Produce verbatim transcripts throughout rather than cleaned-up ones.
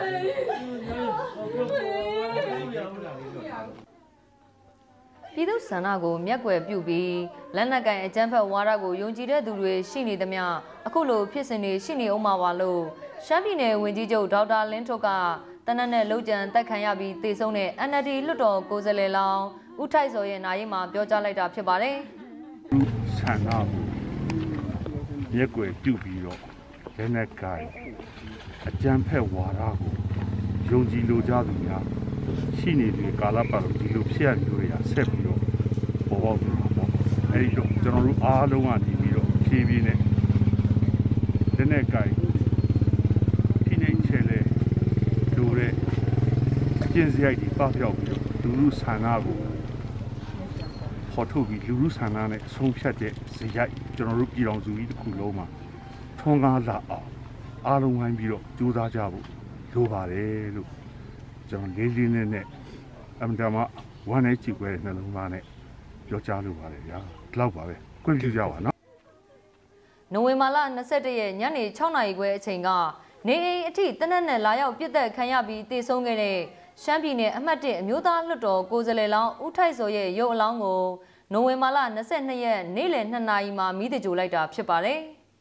ပြည်သူ့ဆန္ဒကိုမျက်ကွယ်ပြုပြီးလက်နက်ကိုင်အကြမ်းဖက်ဝါဒကိုယုံကြည်တဲ့သူတွေရှိနေသမျှအခုလိုဖြစ်စဉ်တွေရှိနေအောင်ပါလို့ရှမ်းပြည်နယ်ဝန်ကြီးချုပ်ဒေါက်တာလင်းထွတ်ကတနက်နဲ့လုံခြံတက်ခံရပြီးတေဆုံးတဲ့ N L D လွှတ်တော်ကိုယ်စားလှယ်လောင်းဦးထိုက်စောရဲ့နိုင်မှာပြောကြားလိုက်တာဖြစ်ပါတယ်။ဆန္ဒကိုမျက်ကွယ်ပြုပြီးတော့လက်နက်ကိုင်အကြမ်းဖက်ဝါဒကိုယုံကြည်လိုကြသူများရှိနေတဲ့ကာလပတ်လုံးဒီလိုဖြစ်ရမျိုးတွေကဆက်ပြီးတော့ပေါ်ပေါက်နေတာပေါ့အဲဒီတော့ကျွန်တော်တို့အားလုံးကနေပြီးတော့ဖြည်းဖြည်းနဲ့လက်နက်ကိုင်ဒီနေ့ချဲလဲလိုတဲ့အကျင့်စရိုက်တွေပပျောက်ပြီးတော့လူလူဆန္ဒကိုခေါ်ထုတ်ပြီးလူလူဆန္ဒနဲ့အဆုံးဖြတ်တဲ့စရိုက်ကျွန်တော်တို့ပြည်တော်စုကြီးတစ်ခုလုံးမှာထွန်းကားလာအောင်အားလုံးဝိုင်းပြီးတော့ကြိုးစားကြဖို့လိုပါတယ်လို့ကျွန်တော်လေးလေးနဲ့နဲ့အမှန်တမ်းဝမ်းနဲ့ကြည့်ခွဲတဲ့နှလုံးသားနဲ့ပြောကြားလိုပါတယ်ဗျာဒီလောက်ပါပဲကြွင့်ပြကြပါနော်နိုဝင်ဘာလ၂၁ရက်ညနေ၆နာရီခွဲအချိန်ကနေအိမ်အထိတနက်နဲ့လာရောက်ပြစ်သက်ခံရပြီးတေဆုံးခဲ့တဲ့ရှမ်းပြည်နယ်အမှတ်၁အမျိုးသားလွှတ်တော်ကိုယ်စားလှယ်လောင်းဦးထိုက်စောရဲ့ရုပ်အလောင်းကိုနိုဝင်ဘာလ၂၂ရက်နေ့လယ်၂နာရီမှာမိတကြိုလိုက်တာဖြစ်ပါတယ်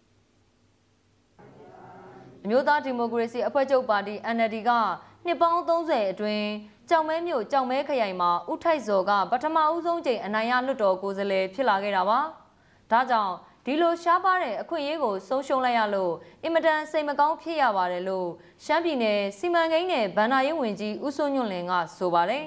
အမျိုးသားဒီမိုကရေစီအဖွဲ့ချုပ်ပါတီ N L D ကနှစ်ပေါင်းသုံးဆယ်အတွင်းကြောင်မဲမြို့ကြောင်မဲခရိုင်မှာဦးထိုက်စောကပထမဦးဆုံးချိန်အနိုင်ရလွှတ်တော်ကိုယ်စားလှယ်ဖြစ်လာခဲ့တာပါဒါကြောင့်ဒီလိုရှားပါတဲ့အခွင့်အရေးကိုဆုံးရှုံးလိုက်ရလို့အင်မတန်စိတ်မကောင်းဖြစ်ရပါတယ်လို့ရှမ်းပြည်နယ်စီမံကိန်းနဲ့ဗဏ္ဍာရေးဝန်ကြီးဦးစိုးညွန့်လွင်ကဆိုပါတယ်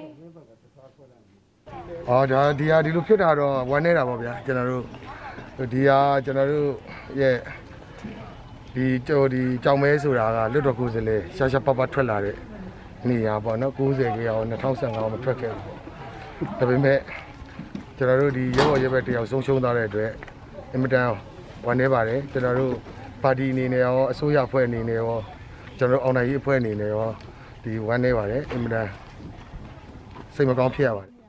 ။အော်ဒါဒီဟာဒီလိုဖြစ်တာတော့ဝမ်းနေတာပေါ့ဗျာကျွန်တော်တို့ဒီဟာကျွန်တော်တို့ရဲ့ဒီကြော်ဒီကြောင်မဲဆိုတာကလွတ်တော်ကိုယ်စားလှယ်ရှားရှားပပထွက်လာတဲ့နေရာပေါ့နော်၉၀ခေတ်အောင်၂၀၁၅မထွက်ခဲ့ဘူး။ဒါပေမဲ့ကျွန်တော်တို့ဒီရဲဘော်ရဲဘက်တယောက်ဆုံးရှုံးသွားတဲ့အတွက်အင်မတန်ဝမ်းနေပါတယ်ကျွန်တော်တို့ပါတီအနေနဲ့ရောအစိုးရအဖွဲ့အနေနဲ့ရောကျွန်တော်တို့အောင်နိုင်ရေးအဖွဲ့အနေနဲ့ရောဒီဝမ်းနေပါတယ်အင်မတန်စိတ်မကောင်းဖြစ်ရပါတယ်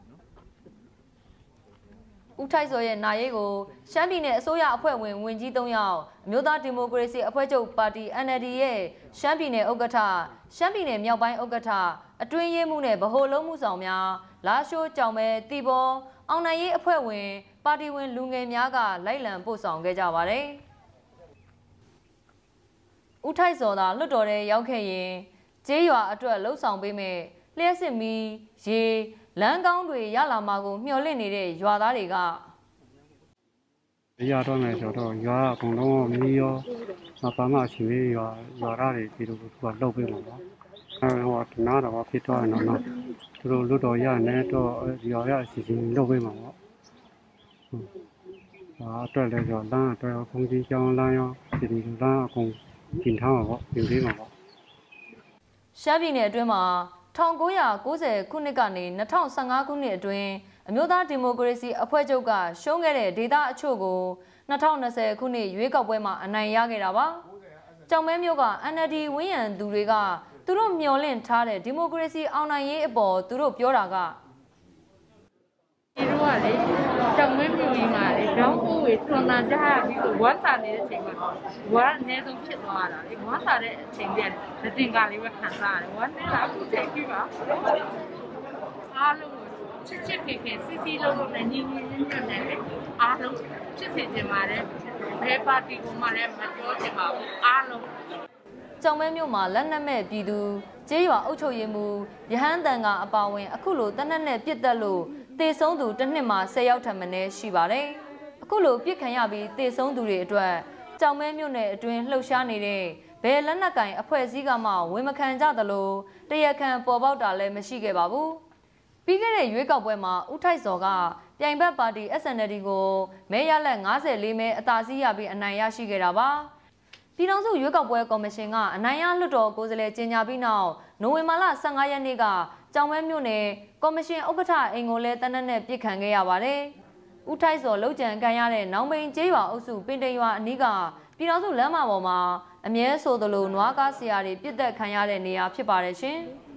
ဦးထိုက်စောရဲ့နိုင်ရေးကိုရှမ်းပြည်နယ်အစိုးရအဖွဲ့ဝင်ဝန်ကြီး၃ယောက်အမျိုးသားဒီမိုကရေစီအဖွဲ့ချုပ်ပါတီ N L D ရဲ့ရှမ်းပြည်နယ်ဥက္ကဋ္ဌရှမ်းပြည်နယ်မြောက်ပိုင်းဥက္ကဋ္ဌအတွင်းရေးမှုနဲ့ဗဟိုလုံးမှုဆောင်များလာရှိုးကြောင်မဲတီဘောအောင်နိုင်ရေးအဖွဲ့ဝင်ပါတီဝင်လူငယ်များကလိုက်လံပို့ဆောင်ခဲ့ကြပါတယ်ဦးထိုက်စောသာလွတ်တော်ထဲရောက်ခဲ့ရင်ကျေးရွာအတွက်လှုပ်ဆောင်ပေးမယ်လျှက်စစ်မီရေလမ်းကောင်းတွေရလာမှာကိုမျှော်လင့်နေတဲ့ရွာသားတွေကရတော့မယ်ဆိုတော့ရွာအကုန်လုံးမီးရောမပါမရှိသေးရွာရွာသားတွေဒီလိုသူကလှုပ်ပေးမှာပါအဲဟိုတနာတော့ဖြစ်သွားရင်တော့သူတို့လွတ်တော်ရနေတော့ရွာရအစီအစဉ်လှုပ်ပေးမှာပေါ့ဟာအတွက်လည်းဆိုလမ်းအတွက်ရောကုန်ကြီးကျောင်းလမ်းရောဒီဒီလမ်းအကုန်ပြင်ထားမှာပေါ့ပြင်ပေးမှာပေါ့ရှမ်းပြည်နယ်အတွင်းမှာ၁၉၉၀ခုနှစ်ကနေ၂၀၁၅ခုနှစ်အတွင်းအမျိုးသားဒီမိုကရေစီအဖွဲ့ချုပ်ကရှုံးခဲ့တဲ့ဒေသအချို့ကို၂၀၂၀ခုနှစ်ရွေးကောက်ပွဲမှာအနိုင်ရခဲ့တာပါ။ကြောင်မဲမျိုးက N L D ဝင်းရံသူတွေကသူတို့မျှော်လင့်ထားတဲ့ဒီမိုကရေစီအောင်နိုင်ရေးအပေါ်သူတို့ပြောတာကဒီလိုကလေကြောင်မဲမျိုးကြီးမှာလေဒေါင်းဦးဝေထွန်နာကြပြီးဆိုဝါစာနေတဲ့အချိန်မှာဝါအနည်းဆုံးဖြစ်သွားတာလေဝါစာတဲ့အချိန်ပြလက်တင်ကလေးပဲခံစားရတယ်ဝါနေတာအခုချိန်ပြီးပါအားလုံးချစ်ချစ်ခင်ခင်စီစီလုံးလုံးနဲ့ညီညီညွတ်ညွတ်နဲ့အားလုံးချစ်စေချင်ပါတယ်ဘယ်ပါတီကမှလည်းမပြောချင်ပါဘူးအားလုံးကြောင်မဲမျိုးမှာလက်နက်မဲ့ပြည်သူကျေးရွာအုပ်ချုပ်ရေးမှူးရဟန်းတန်ကအပါဝင်အခုလိုတနက်နဲ့ပြစ်တက်လို့တေဆုံးသူတစ်နှစ်မှာဆယ်ယောက်ထက်မနည်းရှိပါတယ်အခုလိုပြစ်ခံရပြီးတေဆုံးသူတွေအတွက်ကြောင်မဲမျိုးနဲ့အတွင်းလှုပ်ရှားနေတဲ့ဘယ်လက်နက်ကင်အဖွဲ့အစည်းကမှဝန်မခံကြသလိုတရားခံပေါ်ပေါက်တာလည်းမရှိခဲ့ပါဘူးပြီးခဲ့တဲ့ရွေးကောက်ပွဲမှာဦးထိုက်စောကပြိုင်ဘက်ပါတီ S N L D ကိုမဲရလက်၅၄မဲအသာစီးရပြီးအနိုင်ရရှိခဲ့တာပါပြည်ထောင်စုရွေးကောက်ပွဲကော်မရှင်ကအနိုင်ရလွှတ်တော်ကိုယ်စားလှယ်ကြေညာပြီးနောက်နိုဝင်ဘာလ၁၅ရက်နေ့ကကြောင်မဲမြို့နယ်ကော်မရှင်ဥက္ကဋ္ဌအိမ်ကိုလည်းတနက်နဲ့ပြစ်ခံခဲ့ရပါတယ်။ဦးထိုက်စောလှုပ်ကြံခံရတဲ့နောင်ပိန်ကျေးရွာအုပ်စုပင်တိန်ရွာအနီးကပြည်ထောင်စုလမ်းမပေါ်မှာအမြဲဆိုသလိုနွားကားဆရာတွေပြစ်တက်ခံရတဲ့နေရာဖြစ်ပါတယ်ရှင်။